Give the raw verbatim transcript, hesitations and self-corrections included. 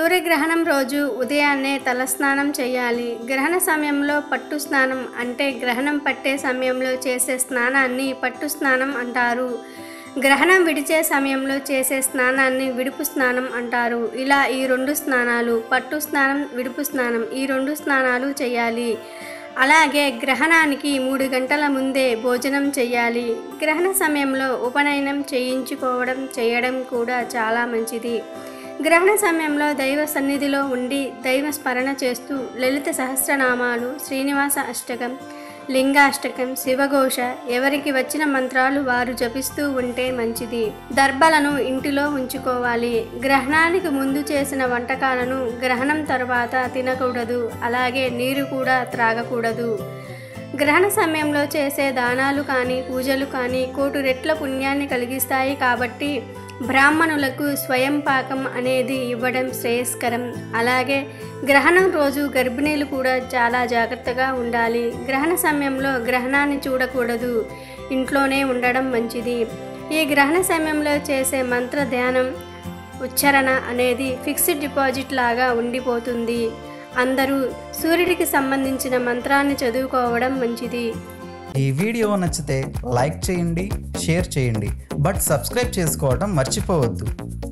సూర్యగ్రహణం రోజు ఉదయాన్నే తలస్నానం చేయాలి. గ్రహణ సమయంలో పట్టు స్నానం అంటే గ్రహణం పట్టే సమయంలో చేసే స్నానాన్ని పట్టు స్నానం అంటారు. గ్రహణం విడిచే సమయంలో చేసే స్నానాన్ని విడుపు స్నానం అంటారు. ఇలా ఈ రెండు స్నానాలు, పట్టు స్నానం, విడుపు స్నానం, ఈ రెండు స్నానాలు చేయాలి. అలాగే గ్రహణానికి మూడు గంటల ముందే భోజనం చేయాలి. గ్రహణ సమయంలో ఉపనయనం చేయించుకోవడం చేయడం కూడా చాలా మంచిది. గ్రహణ సమయంలో దైవ సన్నిధిలో ఉండి దైవ స్మరణ చేస్తూ లలిత సహస్రనామాలు, శ్రీనివాస అష్టకం, లింగాష్టకం, శివఘోష, ఎవరికి వచ్చిన మంత్రాలు వారు జపిస్తూ ఉంటే మంచిది. దర్భలను ఇంటిలో ఉంచుకోవాలి. గ్రహణానికి ముందు చేసిన వంటకాలను గ్రహణం తర్వాత తినకూడదు. అలాగే నీరు కూడా త్రాగకూడదు. గ్రహణ సమయంలో చేసే దానాలు కానీ పూజలు కానీ కోటి రెట్ల పుణ్యాన్ని కలిగిస్తాయి. కాబట్టి బ్రాహ్మణులకు స్వయం పాకం అనేది ఇవ్వడం శ్రేయస్కరం. అలాగే గ్రహణం రోజు గర్భిణీలు కూడా చాలా జాగ్రత్తగా ఉండాలి. గ్రహణ సమయంలో గ్రహణాన్ని చూడకూడదు. ఇంట్లోనే ఉండడం మంచిది. ఈ గ్రహణ సమయంలో చేసే మంత్ర ధ్యానం, ఉచ్చారణ అనేది ఫిక్స్డ్ డిపాజిట్ లాగా ఉండిపోతుంది. అందరూ సూర్యుడికి సంబంధించిన మంత్రాన్ని చదువుకోవడం మంచిది. ఈ వీడియో నచ్చితే లైక్ చేయండి, షేర్ చేయండి, బట్ సబ్స్క్రైబ్ చేసుకోవడం మర్చిపోవద్దు.